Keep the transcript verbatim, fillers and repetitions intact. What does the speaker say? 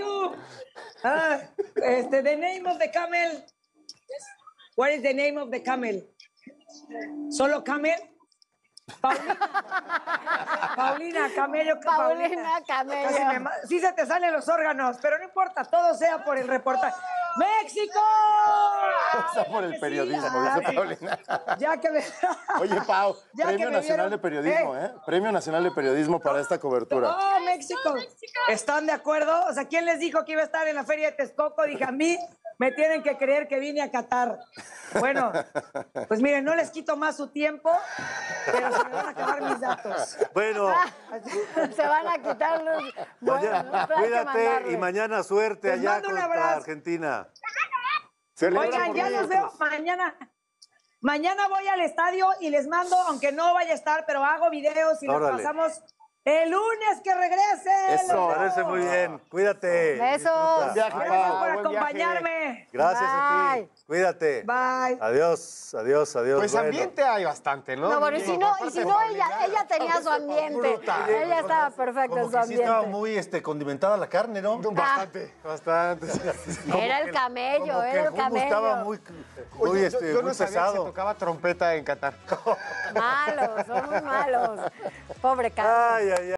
you. Ah, este, the name of the camel. What is the name of the camel? ¿Solo camel? Paulina. Paulina, camello. Paulina, Casi camello. me ma- sí se te salen los órganos, pero no importa, todo sea por el reportaje. ¡México! Está por el Sí, periodismo, ah, dice sí. Paulina. Ya que me... Oye, Pau, Ya Premio que me Nacional vieron- de Periodismo, ¿eh? Premio Nacional de Periodismo para esta cobertura. ¡Oh, México! ¿Están de acuerdo? O sea, ¿quién les dijo que iba a estar en la Feria de Texcoco? Dije, a mí me tienen que creer que vine a Qatar. Bueno, pues miren, no les quito más su tiempo, pero se me van a acabar mis datos. Bueno, Se van a quitar los... Bueno, mañana- hay que cuídate mandarle. y mañana suerte Les allá mando un contra abrazo. Argentina. Celebra Oigan, por ya los veo nosotros. mañana. Mañana voy al estadio y les mando, aunque no vaya a estar, pero hago videos y los Órale. pasamos el lunes que regrese. Eso. Los Me parece veo. muy bien. Cuídate. Besos. Disfruta. Buen viaje, Gracias Pau. por Buen viaje. acompañarme. Gracias a Bye. ti. Cuídate. Bye. Adiós, adiós, adiós. Pues Bueno. ambiente hay bastante, ¿no? No, bueno, y si no, y si no ella, ella tenía su ambiente. Ella estaba perfecta en Como su que sí estaba ambiente. muy este, condimentada la carne, ¿no? Bastante, bastante. Era el camello, Como que era el el jugo camello. estaba muy, muy, Oye, este, yo, yo muy no sabía que se pesado. tocaba trompeta en Qatar. Malos, son muy malos. Pobre Carlos. Ay, ay,